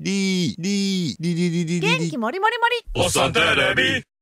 リーリーリリリリリリ元気もりもりもり。 おっさんテレビ